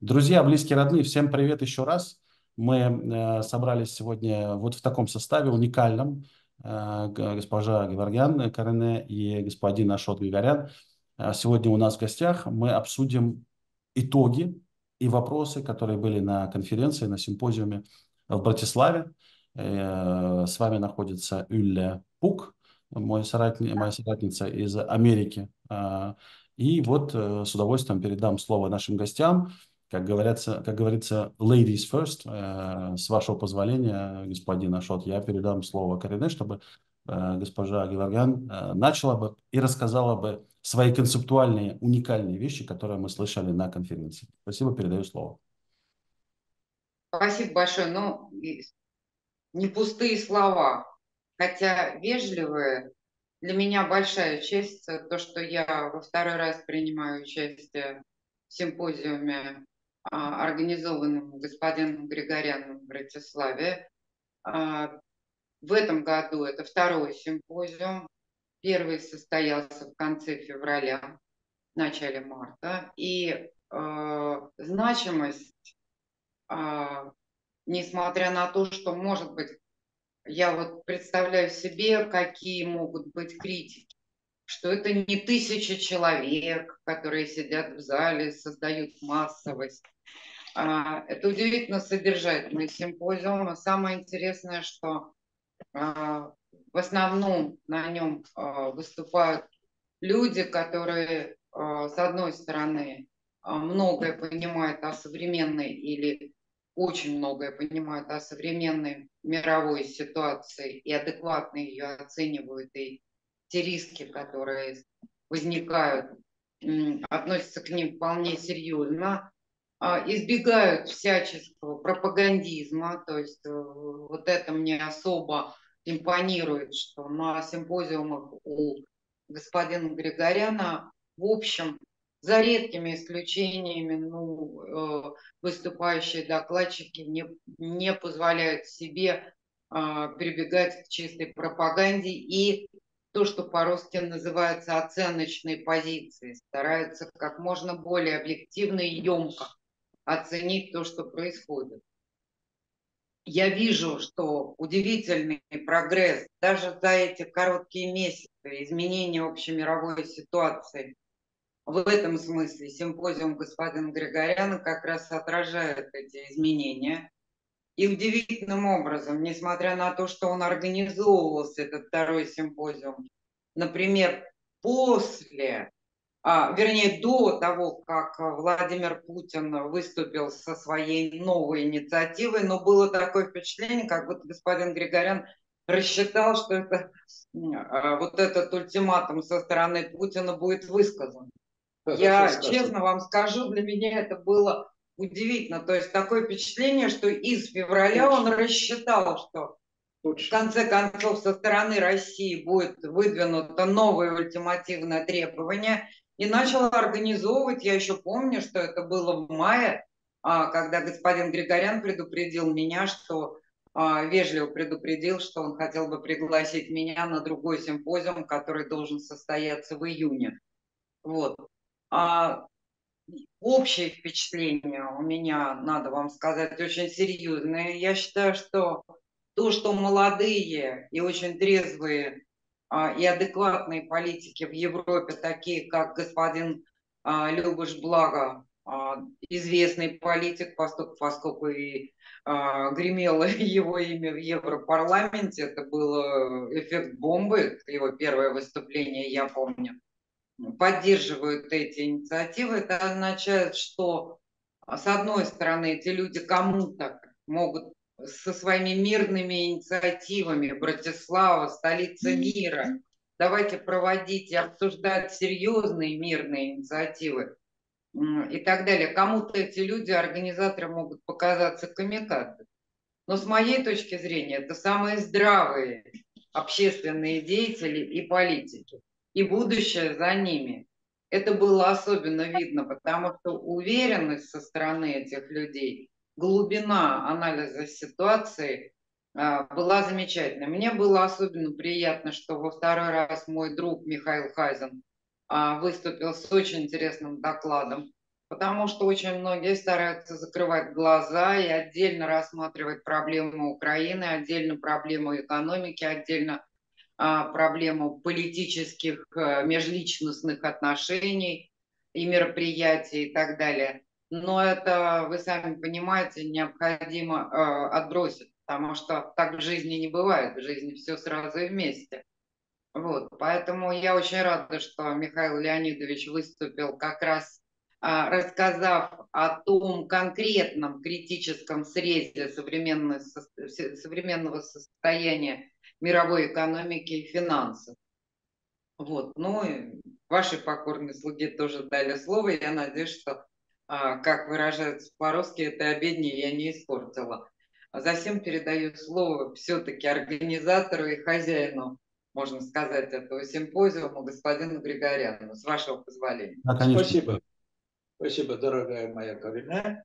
Друзья, близкие, родные, всем привет еще раз. Мы собрались сегодня вот в таком составе уникальном. Госпожа Геворгян Карене и господин Ашот Григорян. Сегодня у нас в гостях мы обсудим итоги и вопросы, которые были на конференции, на симпозиуме в Братиславе. С вами находится Юлия Пук, моя соратница из Америки. И вот с удовольствием передам слово нашим гостям. Как говорится, ladies first. С вашего позволения, господин Ашот, я передам слово Карине, чтобы госпожа Геворгян начала бы и рассказала бы свои концептуальные, уникальные вещи, которые мы слышали на конференции. Спасибо, передаю слово. Спасибо большое. Ну, не пустые слова, хотя вежливые. Для меня большая честь то, что я во второй раз принимаю участие в симпозиуме, организованном господином Григоряном в Братиславе. А, В этом году это второй симпозиум. Первый состоялся в конце февраля, в начале марта. И значимость, а, несмотря на то, что, может быть, я вот представляю себе, какие могут быть критики, что это не тысячи человек, которые сидят в зале, создают массовость. Это удивительно содержательный симпозиум. А самое интересное, что в основном на нем выступают люди, которые, с одной стороны, многое понимают о современной или очень многое понимают о современной мировой ситуации и адекватно ее оценивают, и те риски, которые возникают, относятся к ним вполне серьезно, избегают всяческого пропагандизма, то есть вот это мне особо импонирует, что на симпозиумах у господина Григоряна, в общем, за редкими исключениями, выступающие докладчики не позволяют себе прибегать к чистой пропаганде и то, что по-русски называется оценочной позицией, стараются как можно более объективно и емко оценить то, что происходит. Я вижу, что удивительный прогресс даже за эти короткие месяцы, изменения общемировой ситуации. В этом смысле симпозиум господина Григоряна как раз отражает эти изменения. И удивительным образом, несмотря на то, что он организовывался, этот второй симпозиум, например, после вернее, до того, как Владимир Путин выступил со своей новой инициативой, но было такое впечатление, как будто господин Григорян рассчитал, что вот этот ультиматум со стороны Путина будет высказан. Я честно вам скажу, для меня это было удивительно. То есть такое впечатление, что из февраля он рассчитал, что в конце концов со стороны России будет выдвинуто новое ультимативное требование, и начал организовывать. Я еще помню, что это было в мае, когда господин Григорян предупредил меня, что вежливо предупредил, что он хотел бы пригласить меня на другой симпозиум, который должен состояться в июне. Вот. А, Общее впечатление у меня, надо вам сказать, очень серьезное. Я считаю, что то, что молодые и очень трезвые и адекватные политики в Европе, такие как господин Любаш Благо, известный политик, поскольку и гремело его имя в Европарламенте, это был эффект бомбы, его первое выступление, я помню, поддерживают эти инициативы. Это означает, что с одной стороны эти люди кому-то могут со своими мирными инициативами, Братислава, столица мира, давайте проводить и обсуждать серьезные мирные инициативы и так далее. Кому-то эти люди, организаторы, могут показаться камикадзе. Но с моей точки зрения, это самые здравые общественные деятели и политики. И будущее за ними. Это было особенно видно, потому что уверенность со стороны этих людей, глубина анализа ситуации была замечательной. Мне было особенно приятно, что во второй раз мой друг Михаил Хазин выступил с очень интересным докладом. Потому что очень многие стараются закрывать глаза и отдельно рассматривать проблему Украины, отдельно проблему экономики, отдельно проблему политических межличностных отношений и мероприятий и так далее. Но это, вы сами понимаете, необходимо отбросить, потому что так в жизни не бывает, в жизни все сразу и вместе. Вот, поэтому я очень рада, что Михаил Леонидович выступил как раз рассказав о том конкретном критическом срезе современного состояния мировой экономики и финансов. Вот, ну и ваши покорные слуги тоже дали слово. Я надеюсь, что, как выражаются по-русски, это обедни я не испортила. Затем передаю слово все-таки организатору и хозяину, можно сказать, этого симпозиума, господину Григоряну, с вашего позволения. Да, конечно. Спасибо. Спасибо, дорогая моя Карине.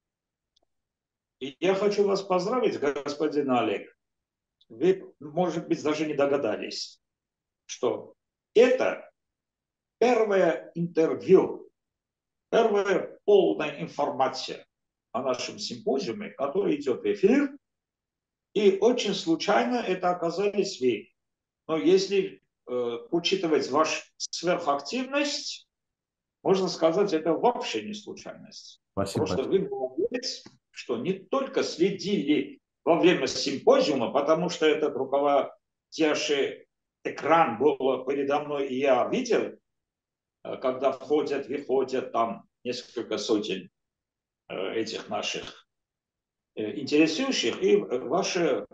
И я хочу вас поздравить, господин Олег. Вы, может быть, даже не догадались, что это первое интервью, первая полная информация о нашем симпозиуме, который идет в эфир. И очень случайно это оказались вы. Но если учитывать вашу сверхактивность, можно сказать, это вообще не случайность. Спасибо. Просто вы молодец, что не только следили во время симпозиума, потому что этот руководящий экран был передо мной, и я видел, когда входят, выходят там несколько сотен этих наших интересующих, и ваше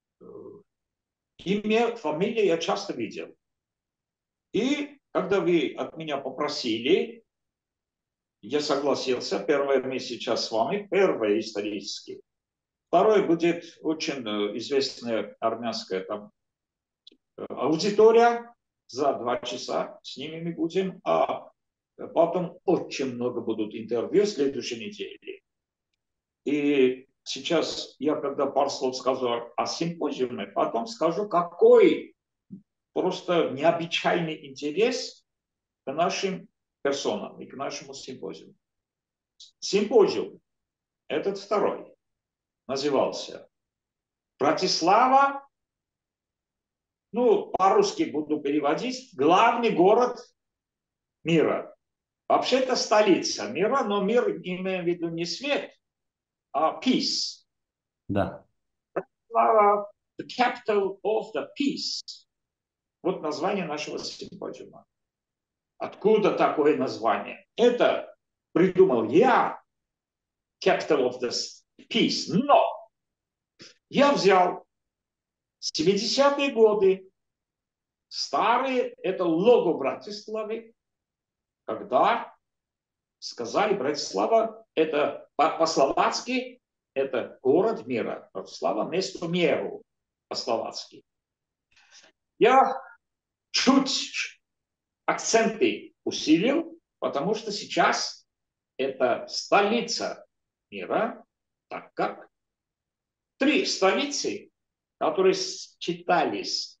имя, фамилия я часто видел. И когда вы от меня попросили, я согласился. Первое, мы сейчас с вами. Первое исторически. Второе будет очень известная армянская там аудитория. За 2 часа с ними мы будем. А потом очень много будут интервью в следующей неделе. И сейчас я, когда пару слов скажу о симпозиуме, потом скажу, какой просто необычайный интерес к нашим персонам и к нашему симпозиуму. Симпозиум, этот второй, назывался Братислава, ну, по-русски буду переводить, главный город мира. Вообще это столица мира, но мир имеем в виду не свет, а peace. Да. Братислава, the capital of the peace. Вот название нашего симпозиума. Откуда такое название? Это придумал я, capital of the peace. Но я взял 70-е годы, старые, это лого Братиславы, когда сказали, Братислава, это по-словацки, это город мира. Братислава место миру по-словацки. Я чуть акценты усилил, потому что сейчас это столица мира, так как 3 столицы, которые считались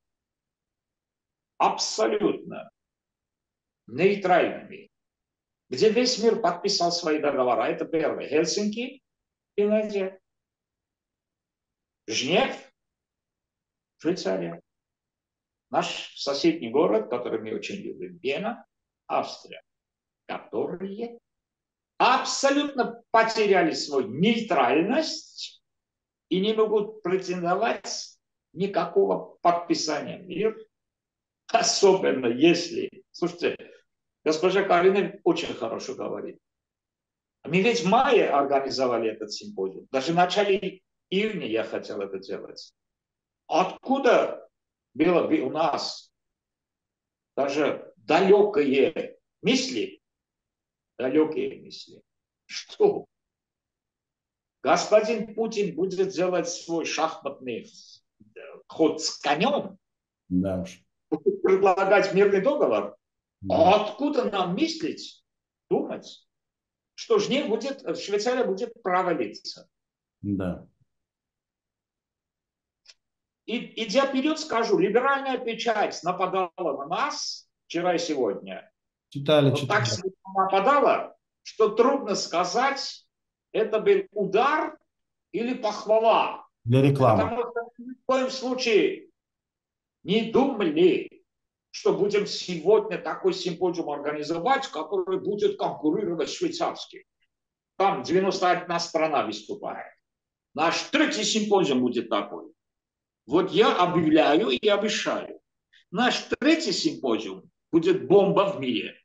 абсолютно нейтральными, где весь мир подписал свои договора. Это первое. Хельсинки, Финляндия. Женев, Швейцария. Наш соседний город, который мы очень любим, Вена, Австрия, которые абсолютно потеряли свою нейтральность и не могут претендовать никакого подписания мира. Особенно если... Слушайте, госпожа Карина очень хорошо говорит. Мы ведь в мае организовали этот симпозиум. Даже в начале июня я хотел это делать. Откуда было бы у нас даже далекие мысли, что господин Путин будет делать свой шахматный ход с конем, Да уж. предлагать мирный договор. Да. Откуда нам мыслить, думать, что Швейцария будет провалиться? Да. И идя вперед, скажу, либеральная печать нападала на нас вчера и сегодня. Читали, Но читали. так сильно нападала, что трудно сказать, это был удар или похвала. Для рекламы. Потому что ни в коем случае не думали, что будем сегодня такой симпозиум организовать, который будет конкурировать с швейцарским. Там 91 страна выступает. Наш третий симпозиум будет такой. Вот я объявляю и обещаю. Наш третий симпозиум будет бомба в мире.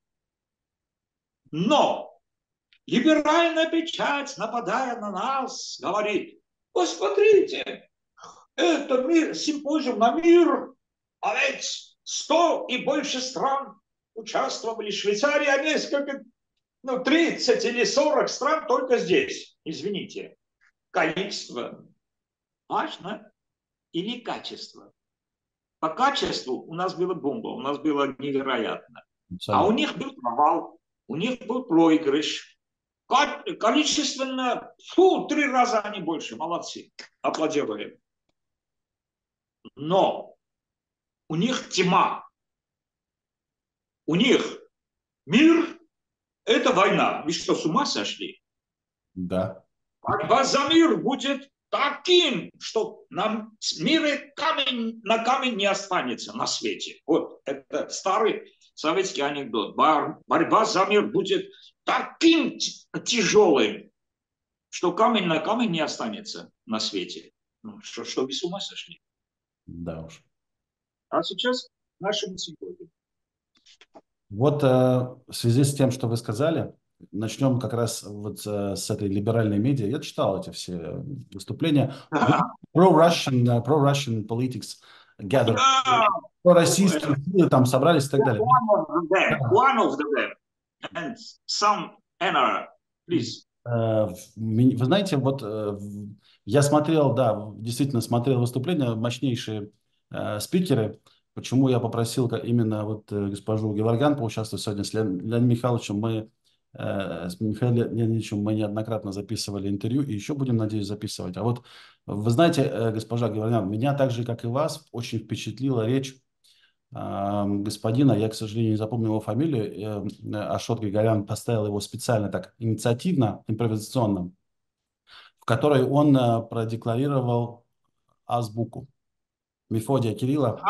Но либеральная печать, нападая на нас, говорит: посмотрите, это мир, симпозиум на мир, а ведь 100 и больше стран участвовали. Швейцария несколько, 30 или 40 стран только здесь. Извините. Количество важно или качество? По качеству у нас была бомба, у нас было невероятно. А у них был провал, у них был проигрыш. Количественно, 3 раза они больше. Молодцы. Аплодируем. Но у них тьма. У них мир – это война. Вы что, с ума сошли? Да. Борьба за мир будет таким, что на мире на камень не останется на свете. Вот это старый советский анекдот. Борьба за мир будет таким тяжелым, что камень на камень не останется на свете. Что вы с ума сошли? Да уж. А сейчас нашему сегодня. Вот в связи с тем, что вы сказали, начнем как раз вот с этой либеральной медиа. Я читал эти все выступления. Pro-Russian politics gathered. Пророссийские силы там собрались и так далее. One of them. And some NR, please. Вы знаете, вот я смотрел, да, действительно смотрел выступления, мощнейшие спикеры. Почему я попросил именно вот госпожу Геворгян поучаствовать сегодня с Леонидом Михайловичем? С Михаилом Леонидовичем мы неоднократно записывали интервью и еще будем, надеюсь, записывать. А вот вы знаете, госпожа Геворгян, меня так же, как и вас, очень впечатлила речь господина, я, к сожалению, не запомнил его фамилию, Ашот Григорян поставил его специально так инициативно, импровизационно, в которой он продекларировал азбуку Мефодия Кирилла.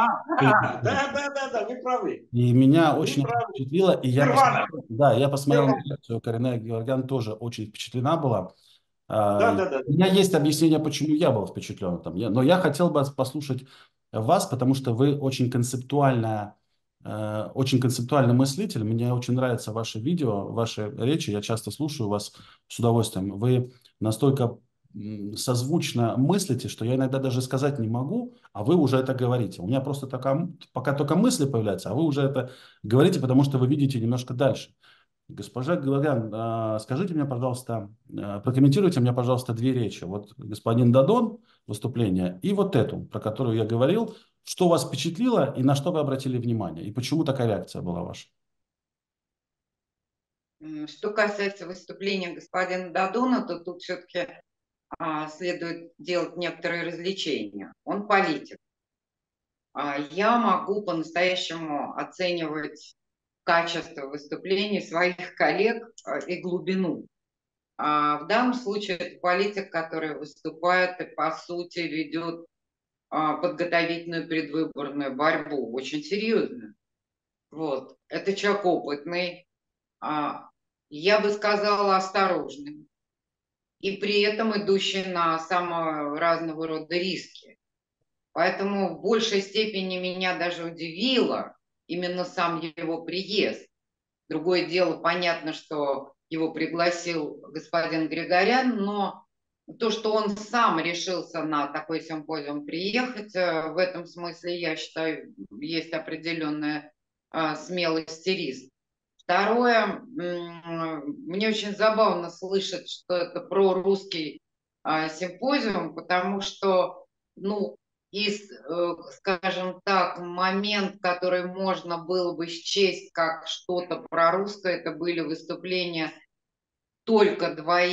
Да, вы правы. И меня очень впечатлило, и я посмотрел на реакцию Карине Геворгян, тоже очень впечатлена была. Да. У меня есть объяснение, почему я был впечатлен. Но я хотел бы послушать вас, потому что вы очень концептуальный мыслитель. Мне очень нравятся ваши видео, ваши речи. Я часто слушаю вас с удовольствием. Вы настолько созвучно мыслите, что я иногда даже сказать не могу, а вы уже это говорите. У меня просто пока только мысли появляются, а вы уже это говорите, потому что вы видите немножко дальше. Госпожа Геворгян, скажите мне, пожалуйста, прокомментируйте мне, пожалуйста, 2 речи. Вот господин Дадон, выступление, и вот эту, про которую я говорил. Что вас впечатлило и на что вы обратили внимание? И почему такая реакция была ваша? Что касается выступления господина Дадона, то тут все-таки следует делать некоторые развлечения. Он политик. Я могу по-настоящему оценивать качество выступлений своих коллег и глубину. В данном случае это политик, который выступает и, по сути, ведет подготовительную предвыборную борьбу, очень серьезную. Вот. Это человек опытный, я бы сказала, осторожный, и при этом идущий на самые разного рода риски. Поэтому в большей степени меня даже удивило именно сам его приезд. Другое дело, понятно, что его пригласил господин Григорян, но то, что он сам решился на такой симпозиум приехать, в этом смысле, я считаю, есть определенная смелость и риск. Второе, мне очень забавно слышать, что это прорусский симпозиум, потому что, скажем так, момент, который можно было бы счесть как что-то прорусское, это были выступления только 2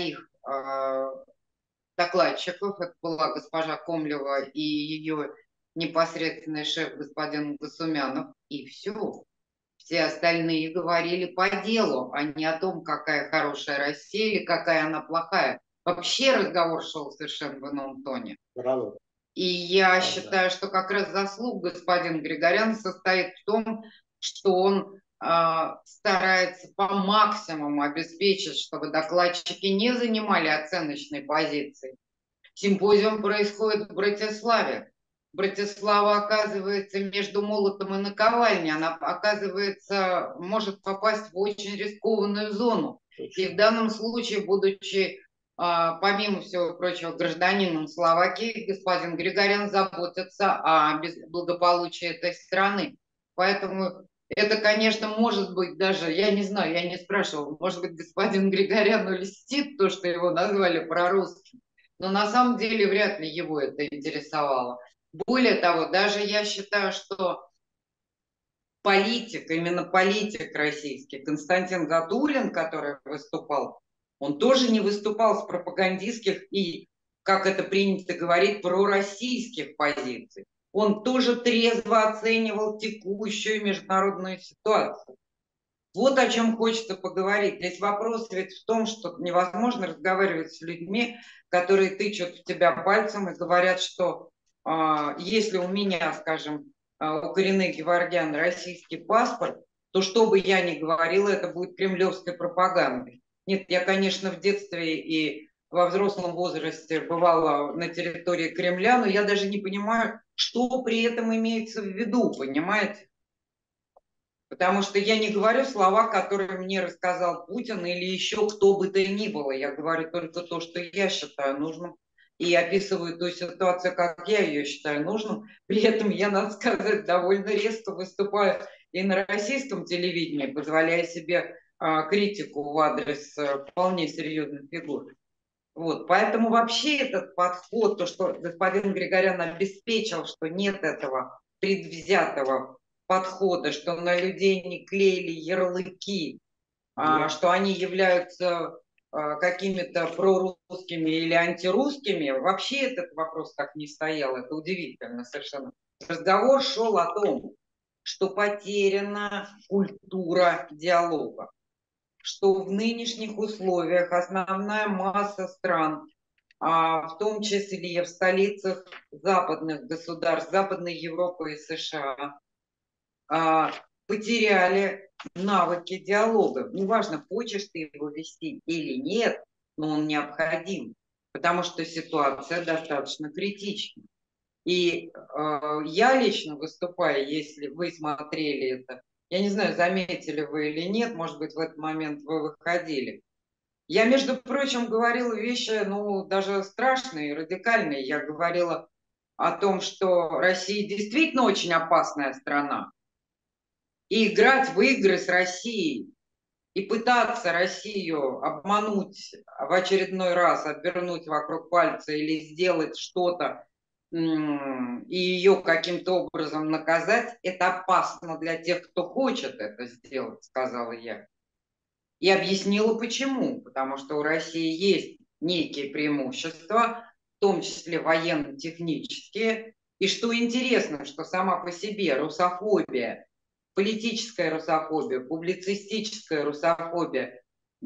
докладчиков. Это была госпожа Комлева и ее непосредственный шеф господин Гасумянов. И все. все остальные говорили по делу, а не о том, какая хорошая Россия или какая она плохая. Вообще разговор шел совершенно в ином тоне. Браво. И я Правда. считаю, что как раз заслуг господина Григоряна состоит в том, что он старается по максимуму обеспечить, чтобы докладчики не занимали оценочной позиции. Симпозиум происходит в Братиславе. Братислава оказывается между молотом и наковальней. Она, оказывается, может попасть в очень рискованную зону. И в данном случае, будучи, помимо всего прочего, гражданином Словакии, господин Григорян заботится о благополучии этой страны. Поэтому это, конечно, может быть даже, я не знаю, я не спрашивала, может быть, господин Григоряну льстит то, что его назвали прорусским. Но на самом деле вряд ли его это интересовало. Более того, даже я считаю, что политик, именно политик российский, Константин Гатулин, который выступал, он тоже не выступал с пропагандистских и, как это принято говорить, пророссийских позиций. Он тоже трезво оценивал текущую международную ситуацию. Вот о чем хочется поговорить. Здесь вопрос ведь в том, что невозможно разговаривать с людьми, которые тычут в тебя пальцем и говорят, что если у меня, скажем, у Карины Геворгян российский паспорт, то что бы я ни говорила, это будет кремлевской пропагандой. Нет, я, конечно, в детстве и во взрослом возрасте бывала на территории Кремля, но я даже не понимаю, что при этом имеется в виду, понимаете? Потому что я не говорю слова, которые мне рассказал Путин или еще кто бы то ни было. Я говорю только то, что я считаю нужным. И описываю ту ситуацию, как я ее считаю нужным. При этом я, надо сказать, довольно резко выступаю и на российском телевидении, позволяя себе критику в адрес вполне серьезных фигур. Вот. Поэтому вообще этот подход, то, что господин Григорян обеспечил, что нет этого предвзятого подхода, что на людей не клеили ярлыки, что они являются какими-то прорусскими или антирусскими, вообще этот вопрос так не стоял, это удивительно совершенно. Разговор шел о том, что потеряна культура диалога, что в нынешних условиях основная масса стран, в том числе в столицах западных государств, Западной Европы и США, потеряли навыки диалога. Неважно, хочешь ты его вести или нет, но он необходим, потому что ситуация достаточно критична. И я лично выступаю, если вы смотрели это, я не знаю, заметили вы или нет, может быть, в этот момент вы выходили. Я, между прочим, говорила вещи, ну, даже страшные, радикальные. Я говорила о том, что Россия действительно очень опасная страна. И играть в игры с Россией и пытаться Россию обмануть в очередной раз, обернуть вокруг пальца или сделать что-то и ее каким-то образом наказать, это опасно для тех, кто хочет это сделать, сказала я. И объяснила почему. Потому что у России есть некие преимущества, в том числе военно-технические. И что интересно, что сама по себе русофобия, политическая русофобия, публицистическая русофобия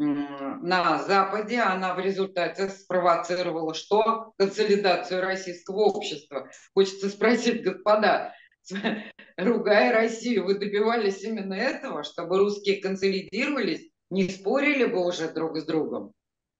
на Западе, она в результате спровоцировала что? Консолидацию российского общества. Хочется спросить, господа, ругая Россию, вы добивались именно этого, чтобы русские консолидировались, не спорили бы уже друг с другом?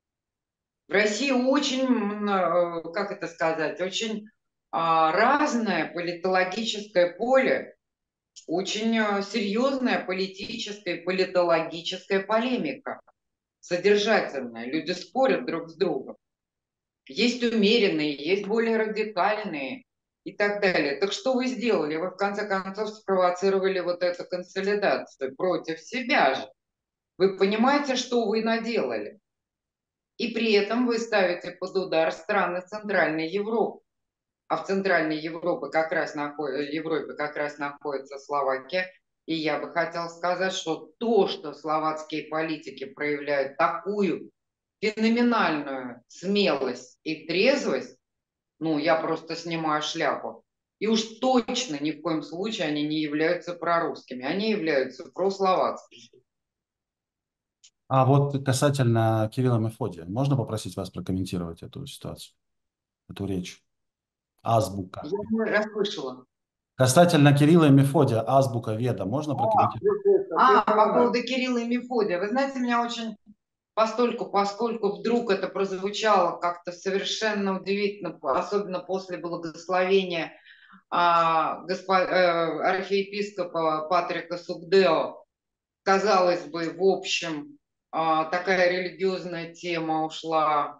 В России очень, как это сказать, очень разное политологическое поле, очень серьезная политическая и политологическая полемика, содержательная. Люди спорят друг с другом. Есть умеренные, есть более радикальные и так далее. Так что вы сделали? Вы в конце концов спровоцировали вот эту консолидацию против себя же. Вы понимаете, что вы наделали? И при этом вы ставите под удар страны Центральной Европы. А в Центральной Европе как раз находится Словакия. И я бы хотела сказать, что то, что словацкие политики проявляют такую феноменальную смелость и трезвость, ну, я просто снимаю шляпу И уж точно ни в коем случае они не являются прорусскими, они являются прословацкими. А вот касательно Кирилла и Мефодия, можно попросить вас прокомментировать эту ситуацию, эту речь? Азбука. Я не расслышала. Касательно Кирилла и Мефодия, азбука Веда, можно прокомментировать? По поводу Кирилла и Мефодия. Вы знаете, меня очень, поскольку вдруг это прозвучало как-то совершенно удивительно, особенно после благословения архиепископа Патрика Сугдео, казалось бы, в общем, такая религиозная тема ушла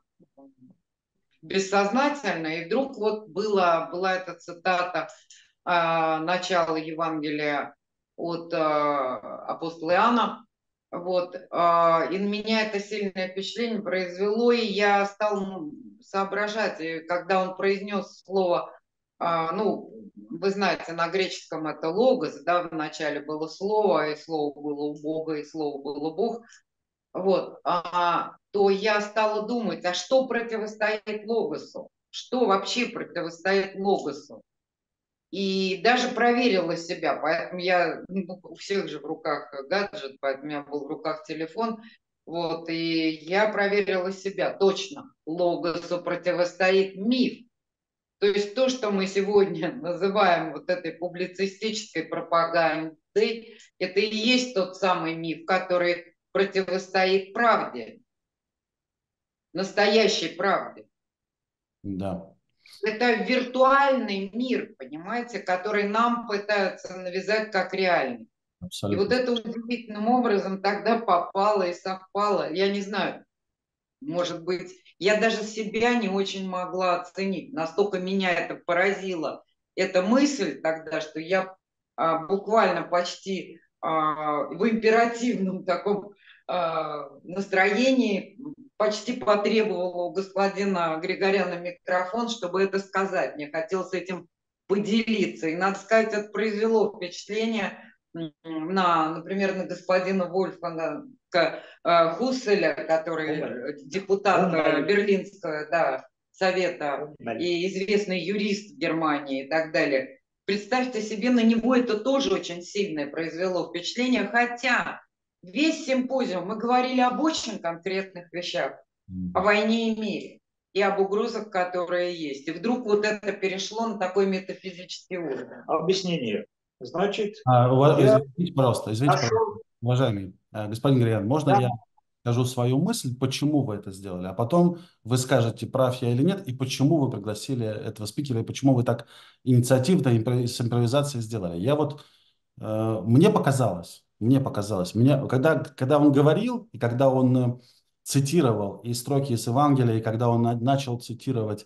бессознательно, и вдруг вот была эта цитата начала Евангелия от апостола Иоанна, вот, и на меня это сильное впечатление произвело, и я стал соображать, и когда он произнес слово, ну, вы знаете, на греческом это логос, да, в начале было слово, и слово было у Бога, и слово было Бог, вот, то я стала думать, а что противостоит логосу? Что вообще противостоит логосу? И даже проверила себя, поэтому у всех же в руках гаджет, поэтому у меня был в руках телефон, вот, и я проверила себя, точно, логосу противостоит миф. То есть то, что мы сегодня называем вот этой публицистической пропагандой, это и есть тот самый миф, который противостоит правде, настоящей правде. Да. Это виртуальный мир, понимаете, который нам пытаются навязать как реальный. И вот Абсолютно. это удивительным образом тогда попало и совпало. Я не знаю, может быть, я даже себя не очень могла оценить. Настолько меня это поразило. Эта мысль тогда, что я буквально почти в императивном таком настроении почти потребовала у господина Григоряна микрофон, чтобы это сказать. Мне хотелось этим поделиться. И, надо сказать, это произвело впечатление например, на господина Вольфганга Хусселя, который депутат Берлинского, да, совета и известный юрист в Германии и так далее. Представьте себе, на него это тоже очень сильное произвело впечатление, хотя весь симпозиум мы говорили об очень конкретных вещах, о войне и мире и об угрозах, которые есть. И вдруг вот это перешло на такой метафизический уровень. Объяснение. Значит, Извините, пожалуйста, нашел... уважаемый господин Гриан, можно Да. я скажу свою мысль, почему вы это сделали, а потом вы скажете, прав я или нет, и почему вы пригласили этого спикера, и почему вы так инициативно с импровизацией сделали. Мне показалось, когда он говорил, и когда он цитировал и строки из Евангелия, и когда он начал цитировать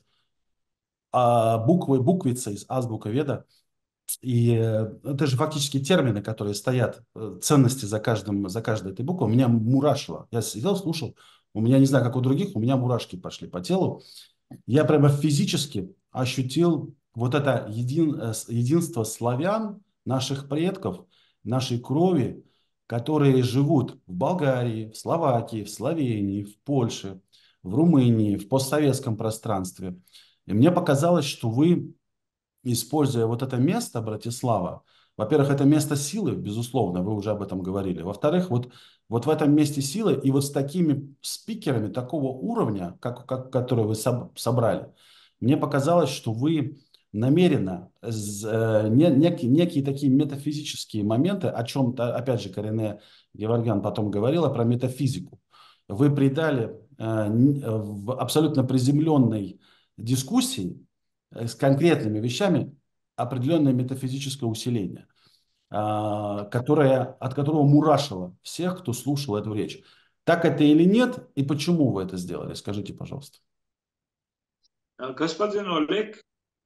буквицы из азбука Веда, и это же фактически термины, которые стоят, ценности за каждой этой буквой. У меня мурашило. Я сидел, слушал. У меня, не знаю, как у других, у меня мурашки пошли по телу. Я прямо физически ощутил вот это единство славян, наших предков, нашей крови, которые живут в Болгарии, в Словакии, в Словении, в Польше, в Румынии, в постсоветском пространстве. И мне показалось, что вы, используя вот это место, Братислава, во-первых, это место силы, безусловно, вы уже об этом говорили. Во-вторых, вот в этом месте силы и вот с такими спикерами такого уровня, которые вы собрали, мне показалось, что вы намеренно некие такие метафизические моменты, о чем, опять же, Карине Геворгян потом говорила про метафизику, вы придали в абсолютно приземленной дискуссии с конкретными вещами определенное метафизическое усиление, от которого мурашило всех, кто слушал эту речь. Так это или нет, и почему вы это сделали? Скажите, пожалуйста. Господин Олег,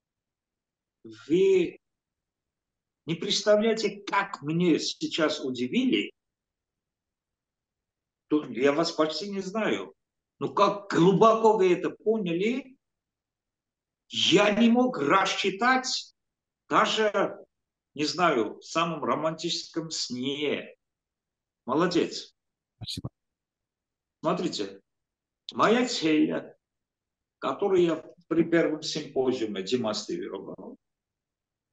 вы не представляете, как мне сейчас удивили. Я вас почти не знаю. Но как глубоко вы это поняли, я не мог рассчитать даже, не знаю, в самом романтическом сне. Молодец. Спасибо. Смотрите, моя цель, которую я при первом симпозиуме демонстрировал,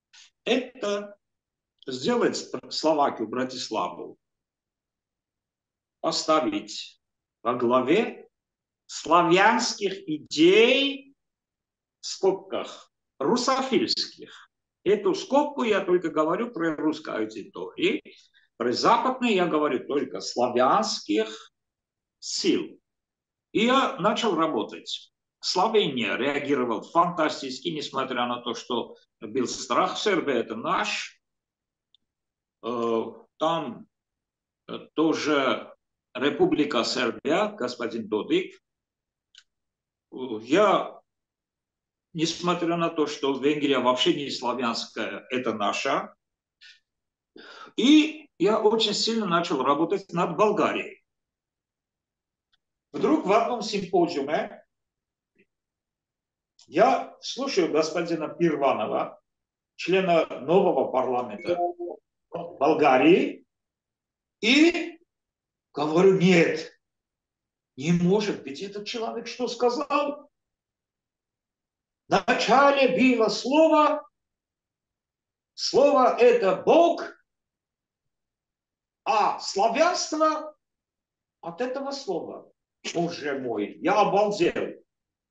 это сделать Словакию, Братиславу, поставить во главе славянских идей в скобках русофильских. Эту скобку я только говорю про русской аудитории. Про западные я говорю только славянских сил. И я начал работать. Словения реагировала фантастически, несмотря на то, что был страх. Сербия – это наш. Там тоже Республика Сербия, господин Додик. Я, несмотря на то, что Венгрия вообще не славянская, это наша. И я очень сильно начал работать над Болгарией. Вдруг в одном симпозиуме я слушаю господина Пирванова, члена нового парламента Болгарии, и говорю, нет, не может быть, этот человек что сказал? В начале было слово это Бог, а славянство от этого слова. Боже мой, я обалдел.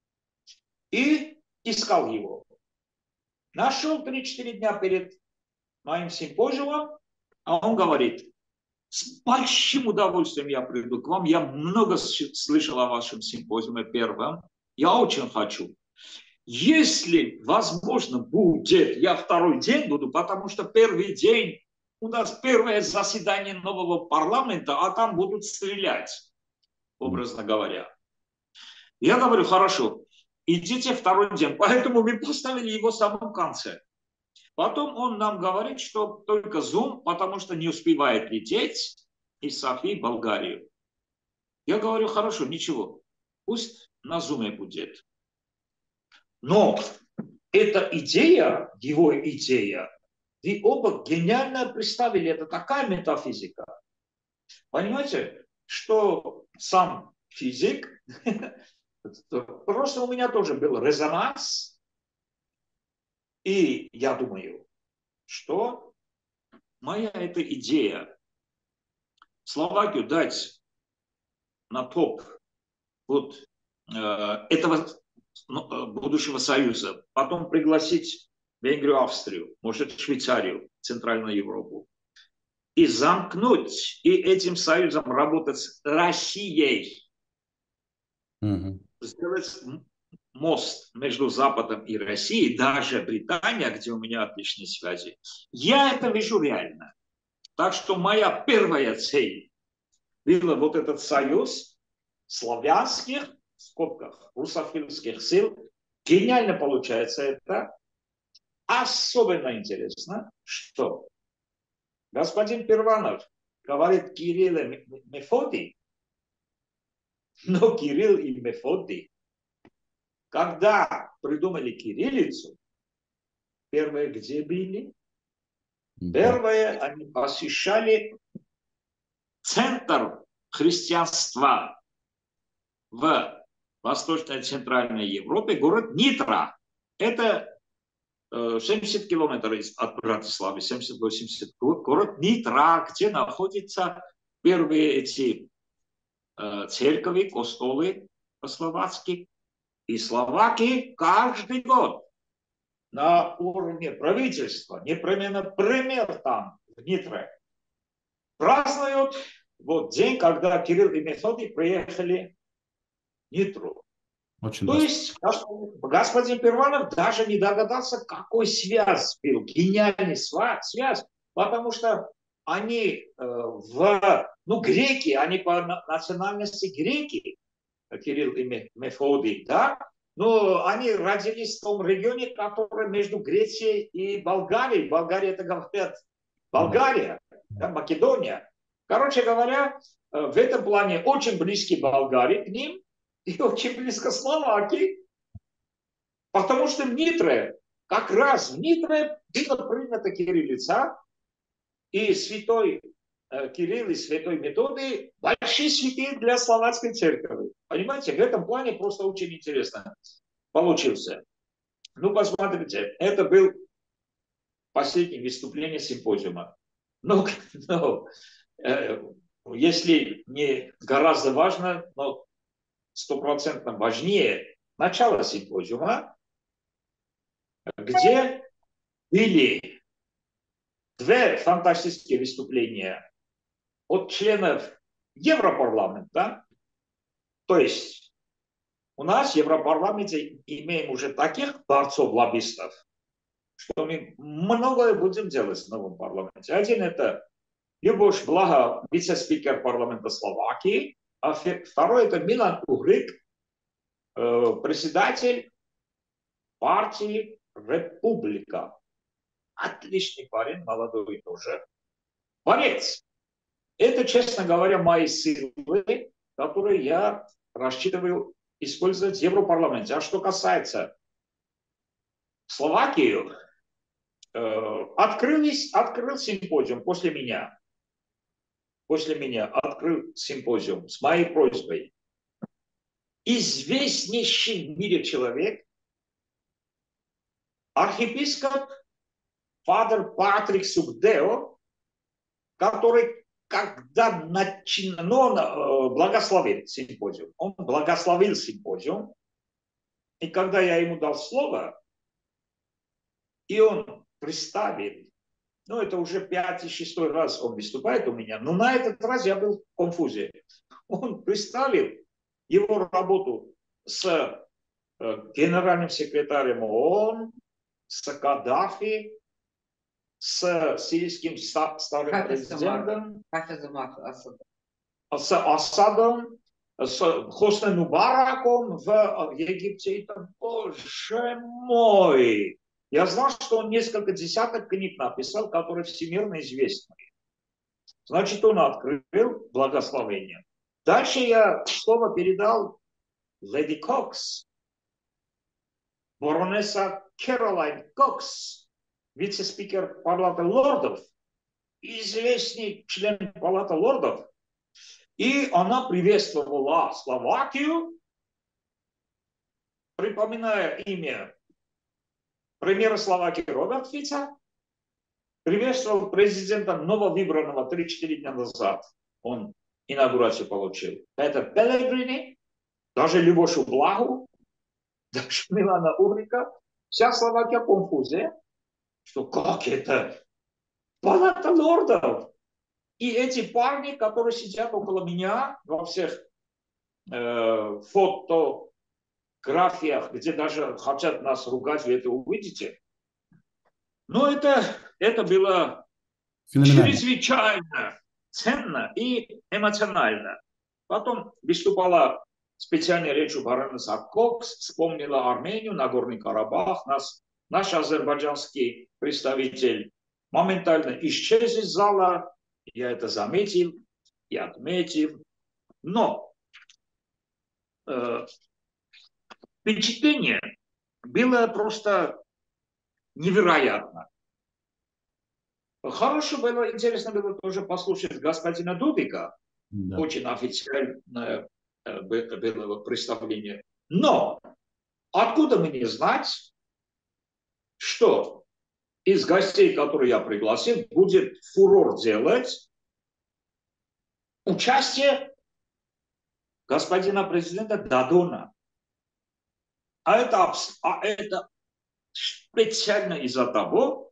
И искал его. Нашел 3-4 дня перед моим симпозиумом, а он говорит, с большим удовольствием я приду к вам, я много слышал о вашем симпозиуме первом, я очень хочу. Если возможно будет, я второй день буду, потому что первый день у нас первое заседание нового парламента, а там будут стрелять, образно говоря. Я говорю, хорошо, идите второй день. Поэтому мы поставили его в самом конце. Потом он нам говорит, что только Zoom, потому что не успевает лететь из Софии в Болгарию. Я говорю, хорошо, ничего, пусть на Zoom будет. Но эта идея, его идея, вы оба гениально представили, это такая метафизика. Понимаете, что сам физик, просто у меня тоже был резонанс, и я думаю, что моя эта идея Словакию дать на топ вот этого будущего союза, потом пригласить Венгрию, Австрию, может Швейцарию, Центральную Европу, и замкнуть, и этим союзом работать с Россией, сделать мост между Западом и Россией, даже Британия, где у меня отличные связи, я это вижу реально. Так что моя первая цель была вот этот союз славянских, в скобках, русофильских сил. Гениально получается это. Особенно интересно, что господин Пирванов говорит Кирилл и Мефодий, но Кирилл и Мефодий, когда придумали кириллицу, первые где были? Первые они посещали центр христианства в Восточной и Центральной Европе, город Нитра. Это 70 километров от Братиславы, 70-80, город Нитра, где находятся первые эти церкви, костолы по-словацки. И словаки каждый год на уровне правительства, непременно пример там, в Нитре, празднуют вот день, когда Кирилл и Мефодий приехали в Нитру. Очень То есть господин Пирванов даже не догадался, какой связь был, гениальный связь, потому что они греки, они по национальности греки, Кирилл и Мефодий, да, но они родились в том регионе, который между Грецией и Болгарией. Болгария, это говорят, Болгария, да, Македония. Короче говоря, в этом плане очень близки Болгарии к ним и очень близко Словакии, потому что в Нитре, как раз в Нитре было принято кириллица, и святой Кирилл и святой Методий большие святые для словацкой церкви. Понимаете, в этом плане просто очень интересно получился. Ну, посмотрите, это был последнее выступление симпозиума. Но, если не гораздо важно, но 100% важнее начало симпозиума, где были две фантастические выступления от членов Европарламента. То есть у нас в Европарламенте имеем уже таких борцов-лоббистов, что мы многое будем делать в новом парламенте. Один это Любош Блага, вице-спикер парламента Словакии, а второй это Милан Угрик, председатель партии Република. Отличный парень, молодой тоже. Борец. Это, честно говоря, мои силы, которые я рассчитываю использовать в Европарламенте. А что касается Словакии, открыл симпозиум после меня. После меня открыл симпозиум с моей просьбой. Известнейший в мире человек, архиепископ Фадер Патрик Сугдео, который когда он благословил симпозиум, и когда я ему дал слово, и он представил, это уже 5-6 раз он выступает у меня, но на этот раз я был в конфузии. Он представил его работу с генеральным секретарем ООН, с Каддафи, с сирийским старым президентом, с Асадом, с Хосни Мубараком в Египте. И там, боже мой! Я знал, что он несколько десяток книг написал, которые всемирно известны. Значит, он открыл благословение. Дальше я слово передал леди Кокс, баронесса Кэролайн Кокс, вице-спикер Палаты лордов, известный член Палаты лордов. И она приветствовала Словакию, припоминая имя премьера Словакии Роберт Фица, приветствовал президента нововыбранного 3-4 дня назад. Он инаугурацию получил. Это Пелегрини, даже Любошу Благу, даже Милана Угрика. Вся Словакия в конфузе, что как это? Палата лордов. И эти парни, которые сидят около меня во всех фотографиях, где даже хотят нас ругать, вы это увидите. Но это было чрезвычайно ценно и эмоционально. Потом выступала специальная речь у баронесса Кокс, вспомнила Армению, Нагорный Карабах. Наш азербайджанский представитель моментально исчез из зала. Я это заметил и отметил. Но впечатление было просто невероятно. Хорошо было, интересно было тоже послушать господина Дудика. Да. Очень официальное было представление. Но откуда мне знать, что из гостей, которые я пригласил, будет фурор делать участие господина президента Дадона. А это специально из-за того,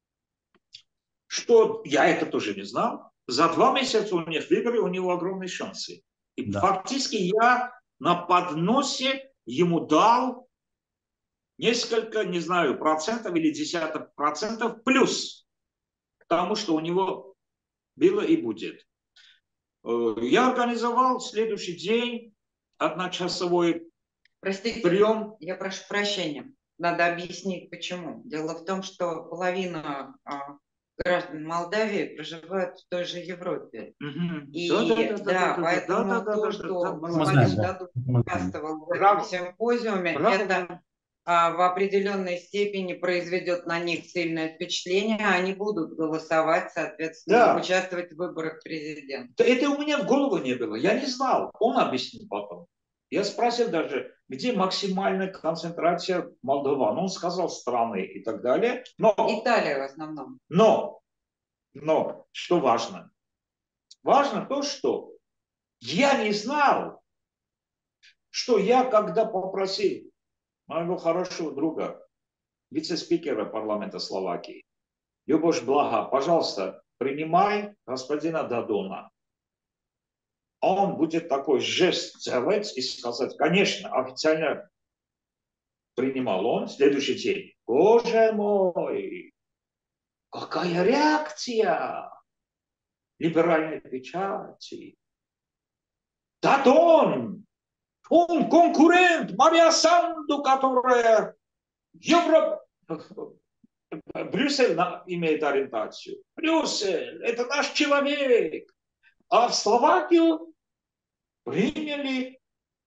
что я это тоже не знал. За 2 месяца у них выборы, у него огромные шансы. И фактически я на подносе ему дал несколько, не знаю, процентов или десяток процентов плюс к тому, что у него было и будет. Я организовал следующий день одночасовой прием. Я прошу прощения. Надо объяснить, почему. Дело в том, что половина граждан Молдавии проживают в той же Европе. И поэтому то, что господин Дадон участвовал в этом симпозиуме, это в определенной степени произведет на них сильное впечатление. Они будут голосовать, соответственно, участвовать в выборах президента. Это у меня в голову не было. Я не знал. Он объяснил потом. Я спросил даже где максимальная концентрация молдаван. Он сказал страны и так далее. Но Италия в основном. Но, что важно? Важно то, что я не знал, что я, когда попросил моего хорошего друга, вице-спикера парламента Словакии, Любош Блага, пожалуйста, принимай господина Дадона. Он будет такой жест сделать и сказать, конечно, официально принимал он следующий день. Боже мой, какая реакция либеральной печати. Дадон, он конкурент Мария Санду, которая Брюссель имеет ориентацию. Брюссель, это наш человек. А в Словакию приняли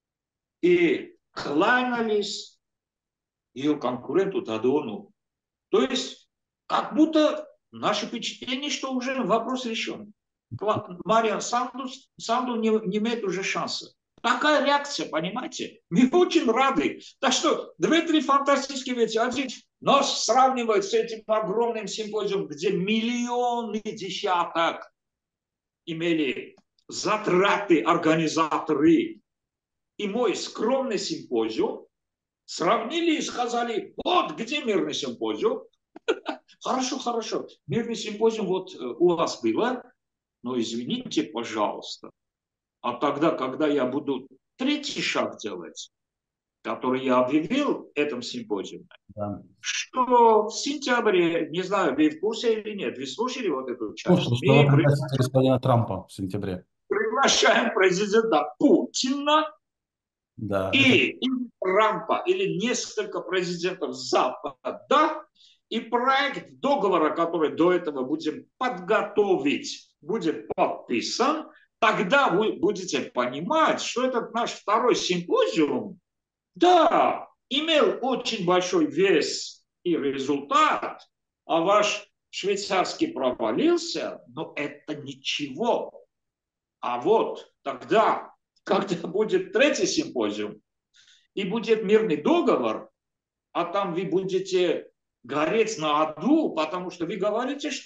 и кланялись ее конкуренту Дадону. То есть, как будто наше впечатление, что уже вопрос решен. Мария Санду не имеет уже шанса. Такая реакция, понимаете? Мы очень рады. Так что, две-три фантастические вещи. Один нас сравнивает с этим огромным симпозиумом, где миллионы десяток имели затраты организаторы. И мой скромный симпозиум сравнили и сказали, вот где мирный симпозиум. Хорошо. Мирный симпозиум вот у вас было, но извините, пожалуйста. А тогда, когда я буду третий шаг делать, который я объявил в этом симпозиуме, Да. что в сентябре, не знаю, вы в курсе или нет, вы слушали вот эту часть? Слушай, что вы пригласите господина Трампа в сентябре. Приглашаем президента Путина Да, и Трампа, или несколько президентов Запада, и проект договора, который до этого будем подготовить, будет подписан. Тогда вы будете понимать, что этот наш второй симпозиум, да, имел очень большой вес и результат, а ваш швейцарский провалился, но это ничего. А вот тогда, когда будет третий симпозиум и будет мирный договор, а там вы будете гореть на аду, потому что вы говорите, что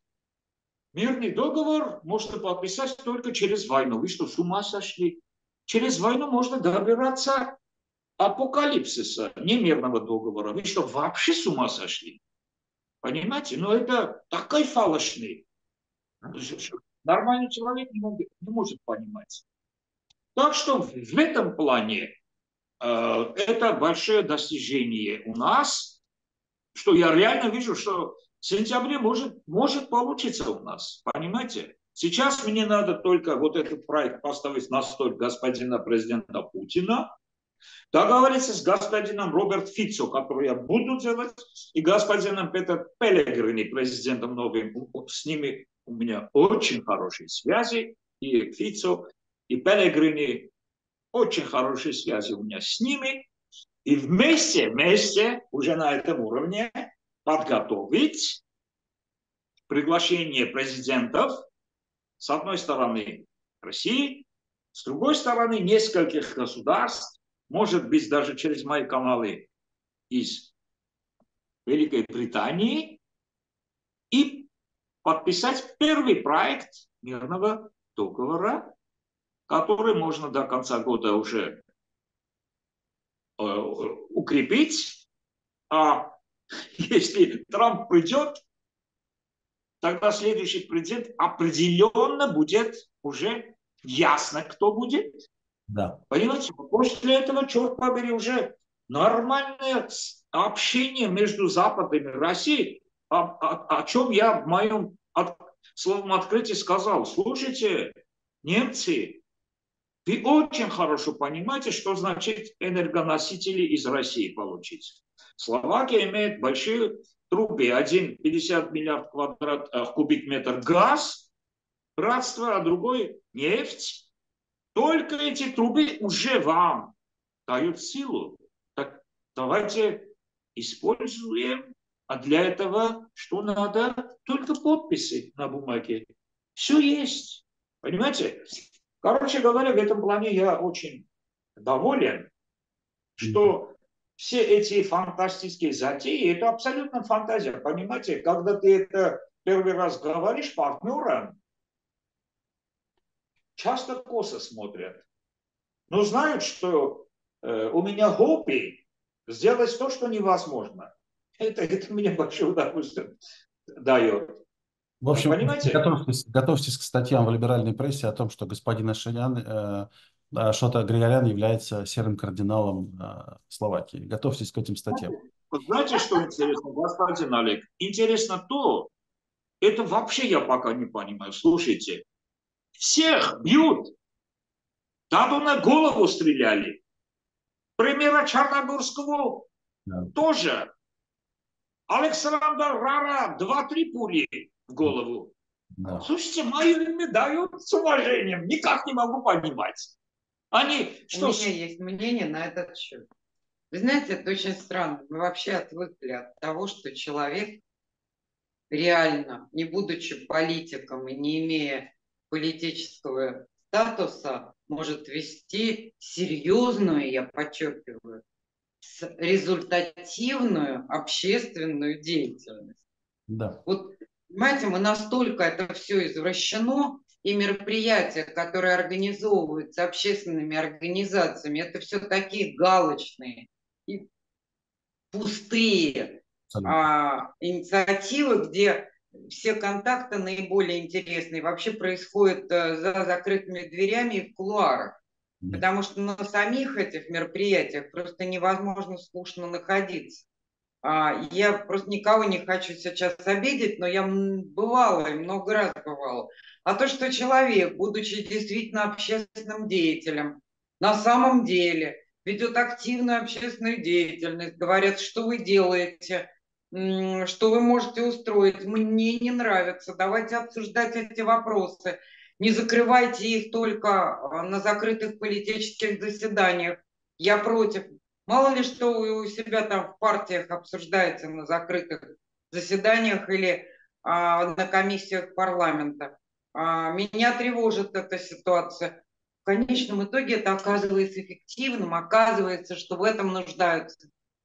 мирный договор можно подписать только через войну. Вы что, с ума сошли? Через войну можно добираться апокалипсиса, не мирного договора. Вы что, вообще с ума сошли? Понимаете? Но это такой фалошный. Нормальный человек не может понимать. Так что в этом плане это большое достижение у нас, что я реально вижу, что в сентябре может получиться у нас. Понимаете? Сейчас мне надо только вот этот проект поставить на стол господина президента Путина, договориться с господином Роберт Фицо, который я буду делать, и господином Петер Пелегрини, президентом новым. С ними у меня очень хорошие связи, и Фицо, и Пелегрини, очень хорошие связи у меня с ними. И вместе, уже на этом уровне, подготовить приглашение президентов, с одной стороны России, с другой стороны нескольких государств, может быть, даже через мои каналы из Великой Британии, и подписать первый проект мирного договора, который можно до конца года уже укрепить. А если Трамп придет, тогда следующий президент определенно будет уже ясно, кто будет. Да. Понимаете, после этого, черт побери, уже нормальное общение между Западом и Россией, о чем я в моем словом открытии сказал. Слушайте, немцы, вы очень хорошо понимаете, что значит энергоносители из России получить. Словакия имеет большие трубы, 1,50 миллиард кубик-метр газ, братство, а другой нефть. Только эти трубы уже вам дают силу. Так давайте используем. А для этого что надо? Только подписи на бумаге. Все есть. Понимаете? Короче говоря, в этом плане я очень доволен. что все эти фантастические затеи, это абсолютно фантазия. Понимаете, когда ты это первый раз говоришь партнерам, часто косо смотрят. Но знают, что у меня хобби сделать то, что невозможно. Это мне большое удовольствие дает. В общем, Понимаете? готовьтесь к статьям в либеральной прессе о том, что господин Шота Григорян является серым кардиналом Словакии. Готовьтесь к этим статьям. Знаете, что интересно, господин Олег? Интересно то, это вообще я пока не понимаю. Слушайте, всех бьют, Даду на голову стреляли. Примера Черногорского Да. тоже. Александр Рара 2-3 пули в голову. Да. Слушайте, мое имя дают с уважением. Никак не могу понимать. Они что? У меня есть мнение на этот счет. Вы знаете, это очень странно. Мы вообще отвыкли от того, что человек реально, не будучи политиком и не имея политического статуса, может вести серьезную, я подчеркиваю, результативную общественную деятельность. Да. Вот, понимаете, мы настолько это все извращено, и мероприятия, которые организовываются общественными организациями, это все такие галочные и пустые инициативы, где все контакты наиболее интересные вообще происходят за закрытыми дверями и в кулуарах. Да. Потому что на самих этих мероприятиях просто невозможно скучно находиться. Я просто никого не хочу сейчас обидеть, но я бывала и много раз бывала. А то, что человек, будучи действительно общественным деятелем, на самом деле ведет активную общественную деятельность, говорят, что вы делаете, что вы можете устроить, мне не нравится, давайте обсуждать эти вопросы, не закрывайте их только на закрытых политических заседаниях, я против. Мало ли что вы у себя там в партиях обсуждаете на закрытых заседаниях или на комиссиях парламента. Меня тревожит эта ситуация. В конечном итоге это оказывается эффективным, оказывается, что в этом нуждаются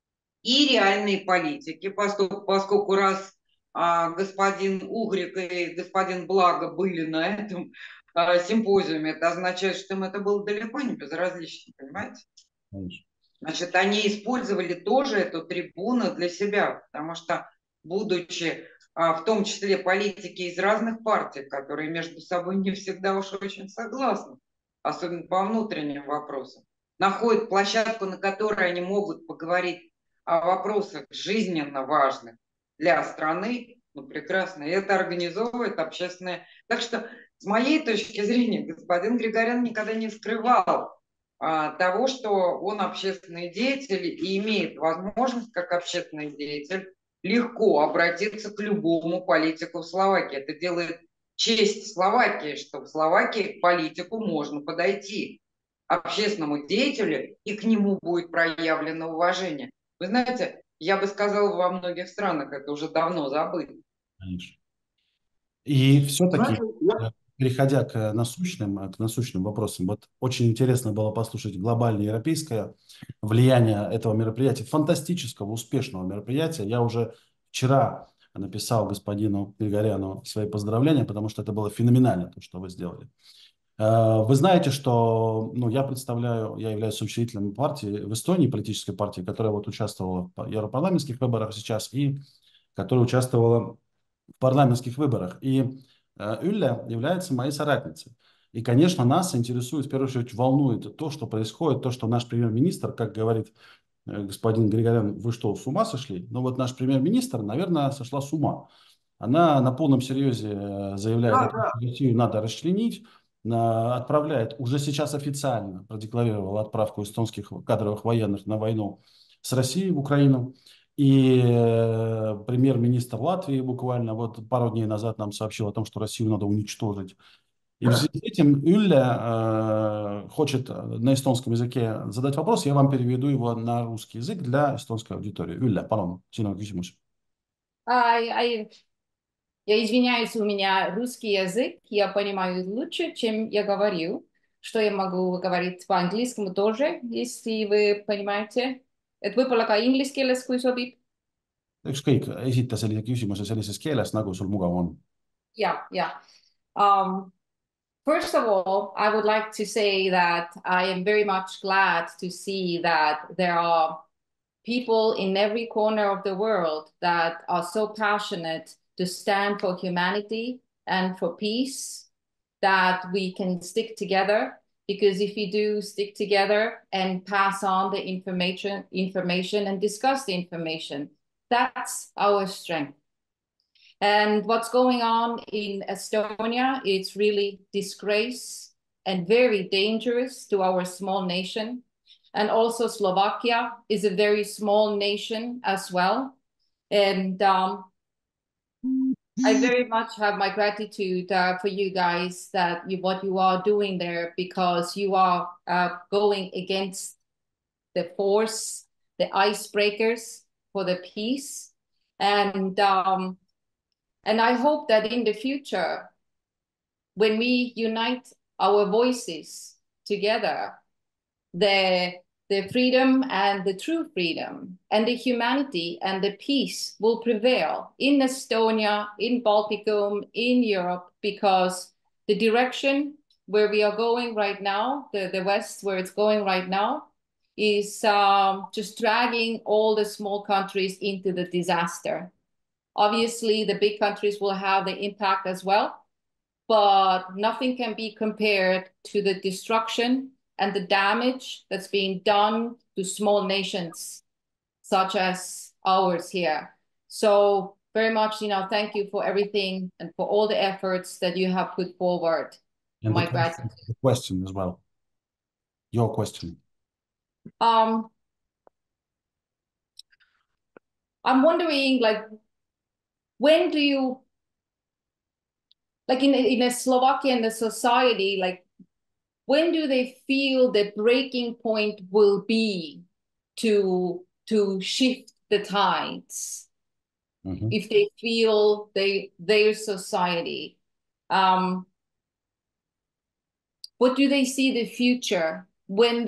и реальные политики, поскольку раз господин Угрик и господин Благо были на этом симпозиуме, это означает, что им это было далеко не безразлично, понимаете? Конечно. Значит, они использовали тоже эту трибуну для себя, потому что, будучи в том числе политики из разных партий, которые между собой не всегда уж очень согласны, особенно по внутренним вопросам, находят площадку, на которой они могут поговорить о вопросах жизненно важных для страны, ну, прекрасно, и это организовывает общественное. Так что, с моей точки зрения, господин Григорян никогда не скрывал того, что он общественный деятель и имеет возможность, как общественный деятель, легко обратиться к любому политику в Словакии. Это делает честь Словакии, что в Словакии к политику можно подойти, общественному деятелю, и к нему будет проявлено уважение. Вы знаете, я бы сказала, во многих странах это уже давно забыто. Конечно. И все-таки, Знаете, я переходя к насущным вопросам, вот очень интересно было послушать глобальное европейское влияние этого мероприятия, фантастического, успешного мероприятия. Я уже вчера написал господину Григоряну свои поздравления, потому что это было феноменально, то, что вы сделали. Вы знаете, что я являюсь учредителем партии в Эстонии, политической партии, которая вот участвовала в европарламентских выборах сейчас и которая участвовала в парламентских выборах. И Юля является моей соратницей. И, конечно, нас интересует, в первую очередь, волнует то, что происходит, то, что наш премьер-министр, как говорит господин Григорян, вы что, с ума сошли? Ну вот наш премьер-министр, наверное, сошла с ума. Она на полном серьезе заявляет, да, что да. Россию надо расчленить, отправляет, уже сейчас официально продекларировала отправку эстонских кадровых военных на войну с Россией в Украину. И премьер-министр Латвии буквально вот пару дней назад нам сообщил о том, что Россию надо уничтожить. И в связи с этим Юля хочет на эстонском языке задать вопрос, я вам переведу его на русский язык для эстонской аудитории. Юля, palun, sinu küsimus. Я извиняюсь, у меня русский язык, я понимаю лучше, чем я говорю, что я могу говорить по-английскому тоже, если вы понимаете. Et võib-olla ka inglise keeles, kui sobib. ükskõik, esita sellise küsimuse sellises keeles, nagu sul mugav on. Yeah. First of all, I would like to say that I am very much glad to see that there are people in every corner of the world that are so passionate to stand for humanity and for peace, that we can stick together. Because if we do stick together and pass on the information and discuss the information, that's our strength. And what's going on in Estonia, it's really disgrace and very dangerous to our small nation. And also Slovakia is a very small nation as well. And I very much have my gratitude for you guys what you are doing there, because you are going against the force, the icebreakers for the peace. And I hope that in the future, when we unite our voices together, the freedom and the true freedom and the humanity and the peace will prevail in Estonia, in Baltikum, in Europe, because the direction where we are going right now, the West, where it's going right now, is just dragging all the small countries into the disaster. Obviously, the big countries will have the impact as well, but nothing can be compared to the destruction and the damage that's being done to small nations such as ours here. So very much, thank you for everything and for all the efforts that you have put forward. And My gratitude. the question as well. Your question. I'm wondering, when do you, in a Slovakian society, when do they feel the breaking point will be to shift the tides? Mm-hmm. If they feel their society, what do they see the future? When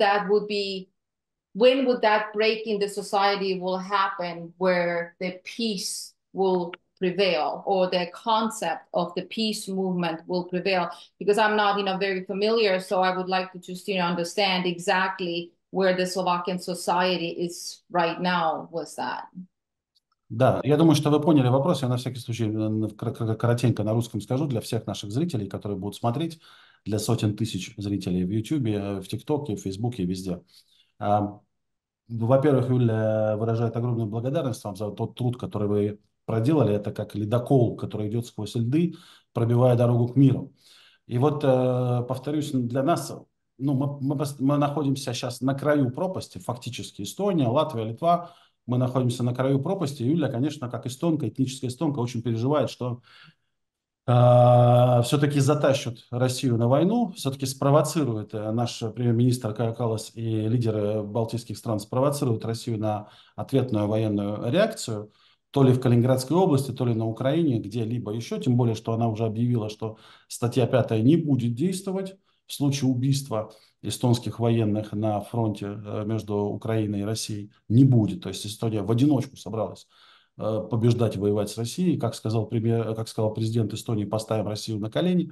would that break in the society will happen, where the peace will prevail, or the concept of the peace movement will prevail? Because I'm not, very familiar, so I would like to just, understand exactly where the Slovakian society is right now with that. Да, я думаю, что вы поняли вопрос. Я на всякий случай коротенько на русском скажу для всех наших зрителей, которые будут смотреть, для сотен тысяч зрителей в YouTube, в ТикТоке, в Фейсбуке, везде. Во-первых, Юля, выражает огромную благодарность вам за тот труд, который вы проделали. Это как ледокол, который идет сквозь льды, пробивая дорогу к миру. И вот, повторюсь, для нас, мы находимся сейчас на краю пропасти, фактически Эстония, Латвия, Литва, мы находимся на краю пропасти. Юля, конечно, как эстонка, этническая эстонка, очень переживает, что все-таки затащат Россию на войну, все-таки спровоцирует наш премьер-министр Кая Каллас и лидеры балтийских стран, спровоцируют Россию на ответную военную реакцию, то ли в Калининградской области, то ли на Украине, где-либо еще, тем более, что она уже объявила, что статья 5 не будет действовать в случае убийства эстонских военных на фронте между Украиной и Россией. Не будет, то есть Эстония в одиночку собралась побеждать и воевать с Россией. Как сказал президент Эстонии, поставим Россию на колени.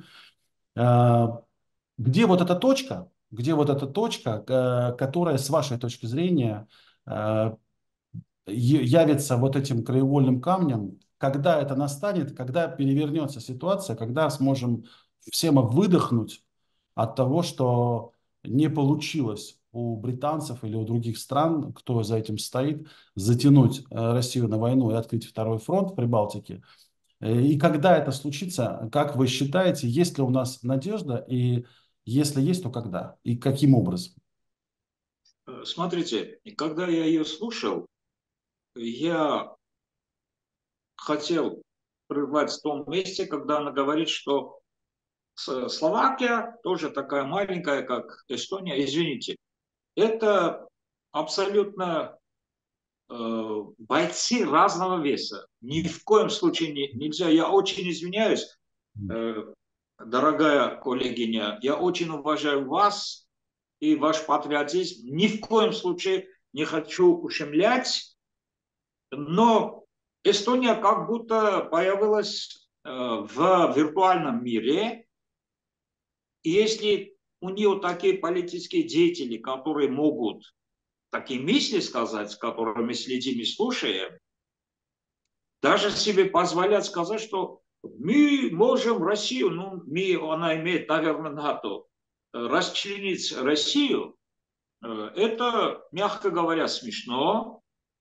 Где вот эта точка, которая, с вашей точки зрения, явится вот этим краеугольным камнем, когда это настанет, когда перевернется ситуация, когда сможем все мы выдохнуть от того, что не получилось у британцев или у других стран, кто за этим стоит, затянуть Россию на войну и открыть второй фронт в Прибалтике. И когда это случится, как вы считаете, есть ли у нас надежда, и если есть, то когда и каким образом? Смотрите, когда я ее слушал, я хотел прервать в том месте, когда она говорит, что Словакия тоже такая маленькая, как Эстония. Извините, это абсолютно бойцы разного веса. Ни в коем случае нельзя. Я очень извиняюсь. дорогая коллегиня, я очень уважаю вас и ваш патриотизм. Ни в коем случае не хочу ущемлять, но Эстония как будто появилась в виртуальном мире. И если у нее такие политические деятели, которые могут такие мысли сказать, с которыми следим и слушаем, даже себе позволять сказать, что мы можем Россию, ну, мы, она имеет, наверное, НАТО, расчленить Россию, это, мягко говоря, смешно.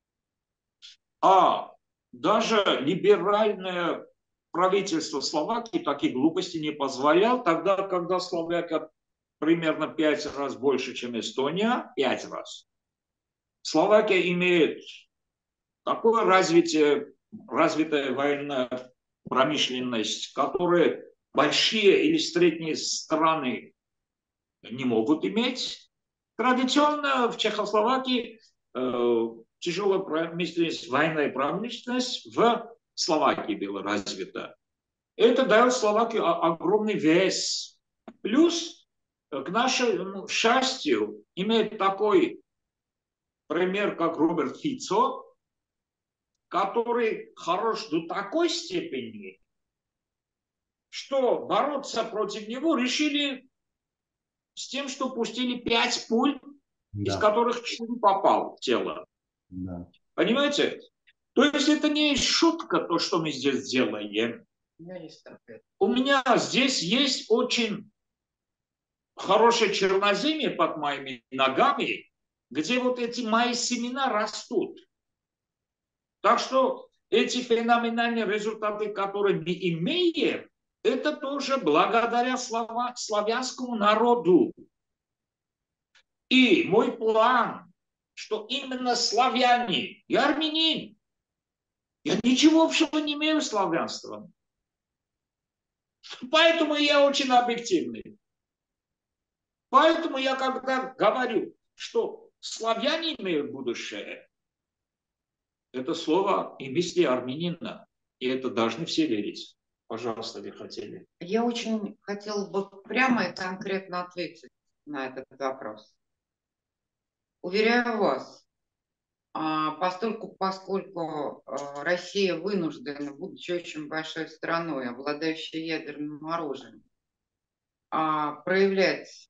А даже либеральное правительство Словакии такие глупости не позволял, тогда, когда Словакия примерно 5 раз больше, чем Эстония, 5 раз. Словакия имеет такое развитие, развитая военная промышленность, которую большие или средние страны не могут иметь. Традиционно в Чехословакии тяжелая промышленность, военная промышленность в Словакии была развита. Это дает Словакии огромный вес. Плюс, к нашему счастью, имеет такой пример, как Роберт Фицо, который хорош до такой степени, что бороться против него решили с тем, что пустили 5 пуль, из которых 4 попал в тело. Да. Понимаете? То есть это не шутка, то, что мы здесь делаем. У меня здесь есть очень хорошее черноземье под моими ногами, где вот эти мои семена растут. Так что эти феноменальные результаты, которые мы имеем, это тоже благодаря славянскому народу. И мой план, что именно славяне, я армянин, я ничего общего не имею с славянством. Поэтому я очень объективный. Поэтому я когда говорю, что славяне имеют будущее, это слово и мысли армянина. И это должны все верить. Пожалуйста, вы хотели. Я очень хотела бы прямо и конкретно ответить на этот вопрос. Уверяю вас, поскольку Россия вынуждена, будучи очень большой страной, обладающей ядерным оружием, проявлять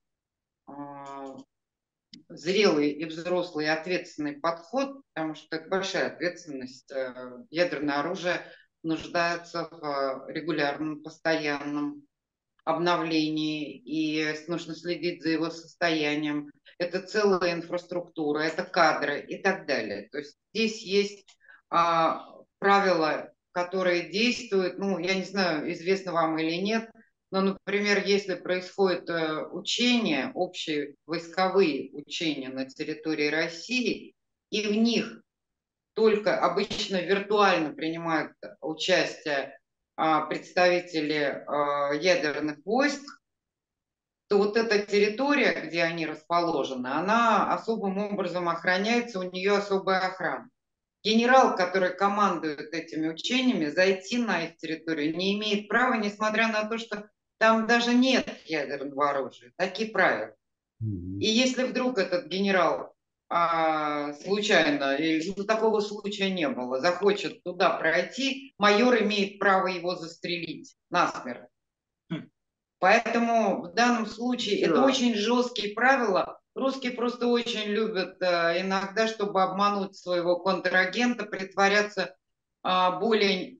зрелый и взрослый и ответственный подход, потому что это большая ответственность. Ядерное оружие нуждается в регулярном, постоянном обновлении, и нужно следить за его состоянием. Это целая инфраструктура, это кадры и так далее. То есть здесь есть правила, которые действуют, ну, я не знаю, известно вам или нет, но, например, если происходит учения, общие войсковые учения на территории России, и в них только обычно виртуально принимают участие представители ядерных войск, то вот эта территория, где они расположены, она особым образом охраняется, у нее особая охрана. Генерал, который командует этими учениями, зайти на их территорию не имеет права, несмотря на то, что там даже нет ядерного оружия. Такие правила. И если вдруг этот генерал случайно, или такого случая не было, захочет туда пройти, майор имеет право его застрелить насмерть. Поэтому в данном случае это очень жесткие правила. Русские просто очень любят иногда, чтобы обмануть своего контрагента, притворяться более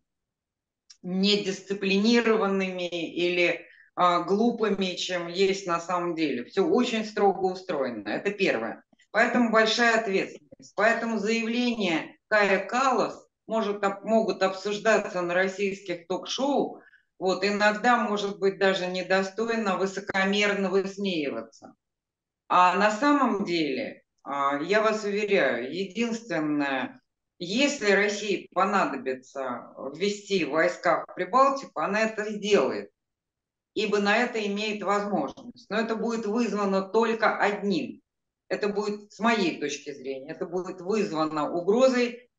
недисциплинированными или глупыми, чем есть на самом деле. Все очень строго устроено. Это первое. Поэтому большая ответственность. Поэтому заявления Кая Каллас могут обсуждаться на российских ток-шоу. Вот, иногда, может быть, даже недостойно высокомерно высмеиваться. А на самом деле, я вас уверяю, единственное, если России понадобится ввести войска в Прибалтику, она это сделает, ибо на это имеет возможность. Но это будет вызвано только одним. Это будет, с моей точки зрения, это будет вызвано угрозой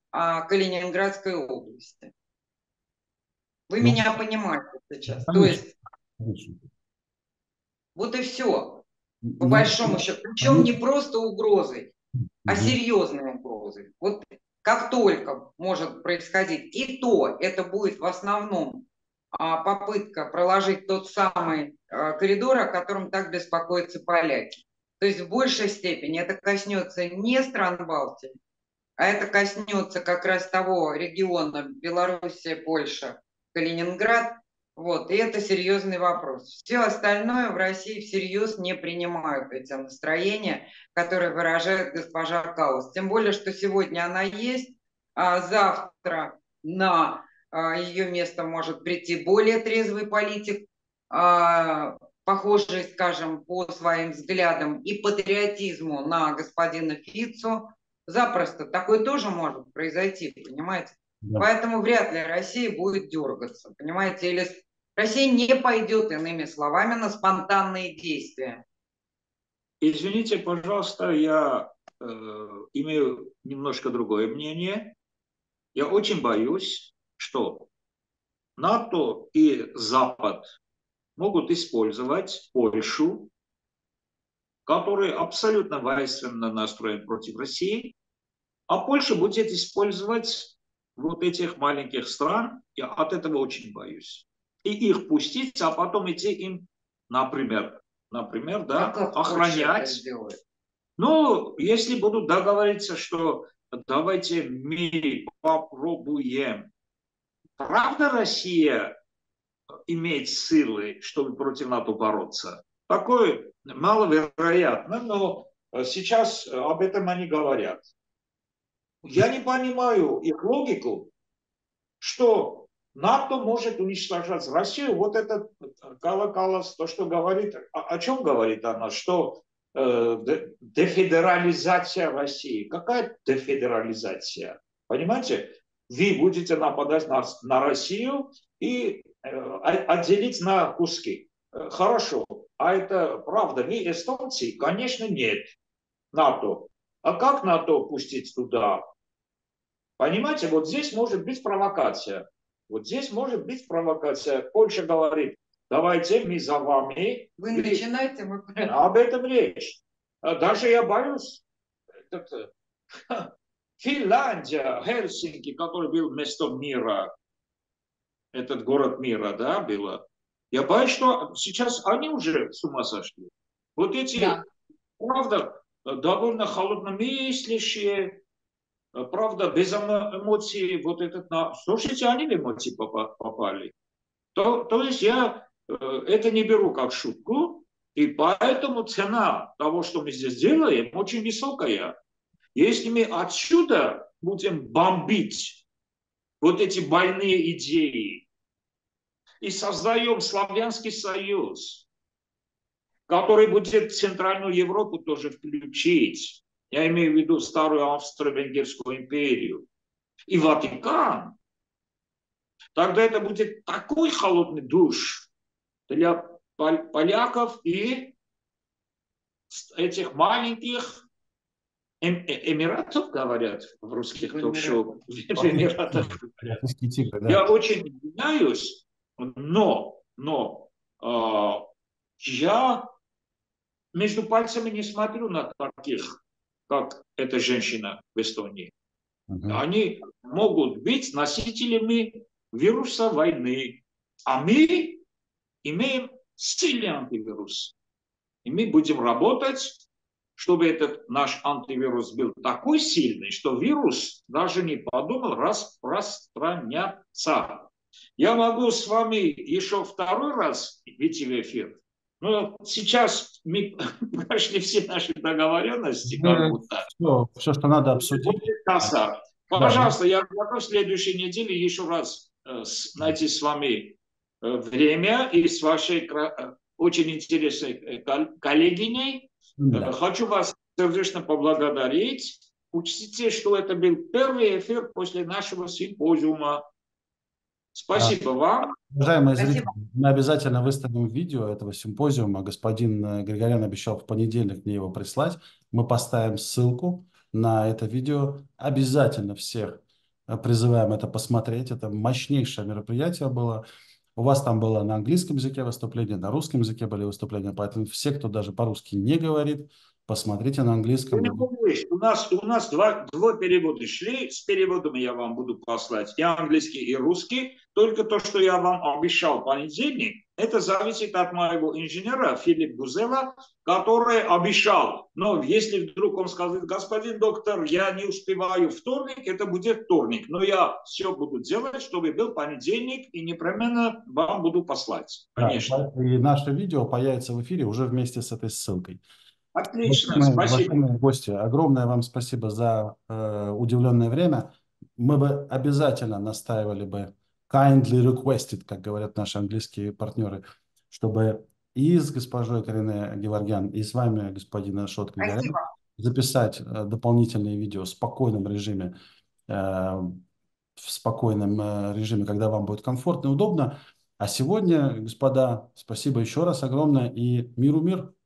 Калининградской области. Вы меня понимаете сейчас. То есть Конечно. Вот и все, по Ну, большому счету. Причем не просто угрозой, а мгм. серьезной угрозой. Вот как только может происходить, и то это будет в основном попытка проложить тот самый коридор, о котором так беспокоятся поляки. То есть в большей степени это коснется не стран Балтии, а это коснется как раз того региона Белоруссия, Польша, Калининград. Вот, и это серьезный вопрос. Все остальное в России всерьез не принимают эти настроения, которые выражает госпожа Каллас. Тем более, что сегодня она есть, а завтра на ее место может прийти более трезвый политик, похожий, скажем, по своим взглядам и патриотизму на господина Фицу. Запросто. Такое тоже может произойти, понимаете? Да. Поэтому вряд ли Россия будет дергаться, понимаете? Или Россия не пойдет, иными словами, на спонтанные действия. Извините, пожалуйста, я имею немножко другое мнение. Я очень боюсь, что НАТО и Запад могут использовать Польшу, который абсолютно воинственно настроен против России, а Польша будет использовать вот этих маленьких стран. Я от этого очень боюсь. И их пустить, а потом идти им, например, да, как Польша это охранять. сделает? Ну, если будут договориться, что давайте мы попробуем. Правда Россия имеет силы, чтобы против НАТО бороться? Такое маловероятно, но сейчас об этом они говорят. Я не понимаю их логику, что НАТО может уничтожать Россию. Вот этот Кала Каллас, то, что говорит, о чем говорит она, что дефедерализация России. Какая дефедерализация? Понимаете? Вы будете нападать на Россию и отделить на куски. Хорошо. А это правда? Мы эстонцы? Конечно, нет. НАТО. А как НАТО пустить туда? Понимаете, вот здесь может быть провокация. Вот здесь может быть провокация. Польша говорит, давайте мы за вами. Вы начинаете, мы... Об этом речь. Даже я боюсь, Финляндия, Хельсинки, который был местом мира, этот город мира, да, было. Я боюсь, что сейчас они уже с ума сошли. Вот эти, Да. правда, довольно холодномыслящие, правда, без эмоций, вот этот, слушайте, они в эмоции попали. То есть я это не беру как шутку, и поэтому цена того, что мы здесь делаем, очень высокая. Если мы отсюда будем бомбить вот эти больные идеи и создаем Славянский союз, который будет Центральную Европу тоже включить, я имею в виду старую Австро-Венгерскую империю, и Ватикан, тогда это будет такой холодный душ для поляков и этих маленьких эмиратов, говорят в русских ток-шоу. Эмиратов. Я очень извиняюсь, но я между пальцами не смотрю на таких, как эта женщина в Эстонии. Они могут быть носителями вируса войны, а мы имеем сильный антивирус. И мы будем работать, чтобы этот наш антивирус был такой сильный, что вирус даже не подумал распространяться. Я могу с вами еще второй раз идти в эфир, но сейчас мы прошли все наши договоренности, как будто. Все, что надо обсудить. Пожалуйста, я готов в следующей неделе еще раз найти с вами время и с вашей очень интересной коллегиней. Да. Хочу вас сердечно поблагодарить. Учтите, что это был первый эфир после нашего симпозиума. Спасибо вам. Уважаемые зрители, мы обязательно выставим видео этого симпозиума. Господин Григорян обещал в понедельник мне его прислать. Мы поставим ссылку на это видео. Обязательно всех призываем это посмотреть. Это мощнейшее мероприятие было. У вас там было на английском языке выступление, на русском языке были выступления, поэтому все, кто даже по-русски не говорит, посмотрите на английском. У нас два перевода шли. С переводом я вам буду послать и английский, и русский. Только то, что я вам обещал в понедельник, это зависит от моего инженера Филиппа Гузела, который обещал. Но если вдруг он скажет: господин доктор, я не успеваю вторник, это будет вторник. Но я все буду делать, чтобы был понедельник, и непременно вам буду послать. Конечно. Да, и наше видео появится в эфире уже вместе с этой ссылкой. Отлично, спасибо. Уважаемые гости, огромное вам спасибо за уделенное время. Мы бы обязательно настаивали бы, kindly requested, как говорят наши английские партнеры, чтобы и с госпожой Карине Геворгян, и с вами, господин Ашот Григорян, Спасибо. записать дополнительные видео в спокойном режиме, когда вам будет комфортно и удобно. А сегодня, господа, спасибо еще раз огромное и миру мир.